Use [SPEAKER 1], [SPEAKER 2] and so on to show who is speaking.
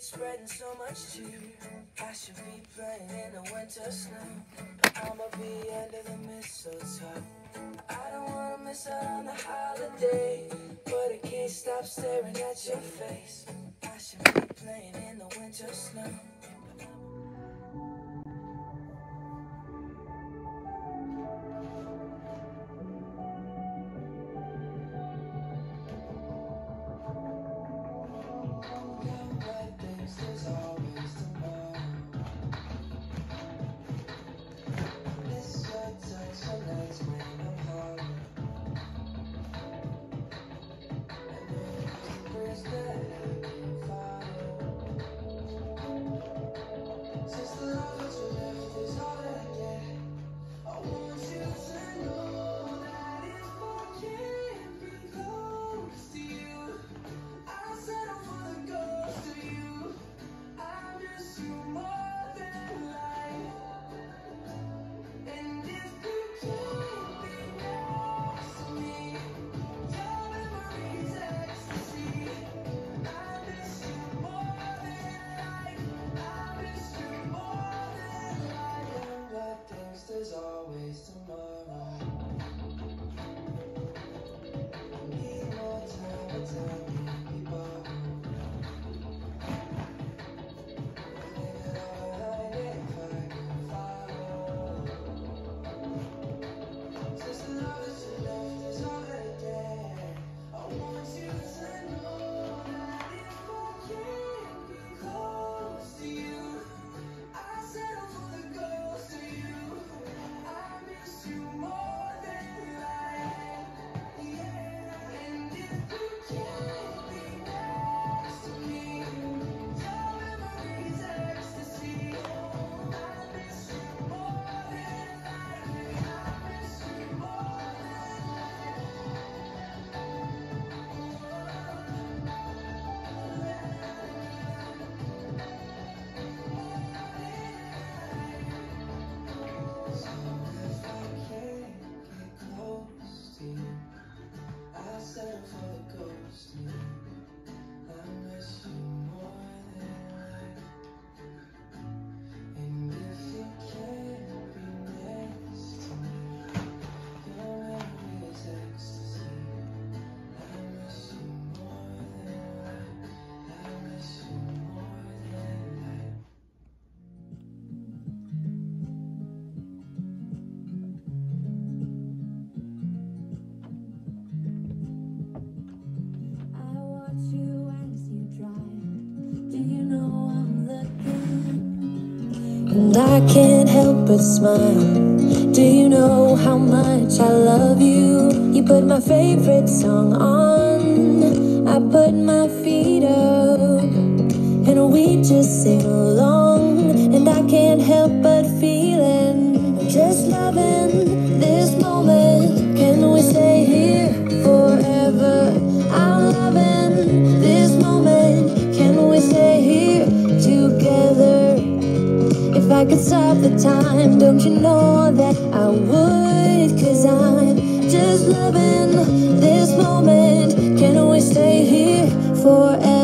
[SPEAKER 1] Spreading so much cheer. I should be playing in the winter snow, but I'ma be under the mistletoe. I don't wanna miss out on the holiday, but I can't stop staring at your face. I should be playing in the winter snow. There's always tomorrow. Need more time, but time can't be bought. Live it all right if I can follow. Since the love that you left is all that I get, I want you to know that if I can't be close to you, I settle for the ghost of you. You more than life, yeah. And if you can't be next to me, your memory's ecstasy. I miss you more than life. I miss you more than life. So if I can't get close to you, I settle for the ghost of you. I miss you more than life. And if you can't be next to me, your memory is ecstasy. I miss you more than life. I miss you more than life. And I can't help but smile. Do you know how much I love you? You put my favorite song on, I put my feet up, and we just sing along. And I can't help but feeling, just loving this moment. Can we stay here forever? I'm loving this moment. Can we stay here together? If I could stop the time, don't you know that I would? 'Cause I'm just loving this moment. Can we stay here forever?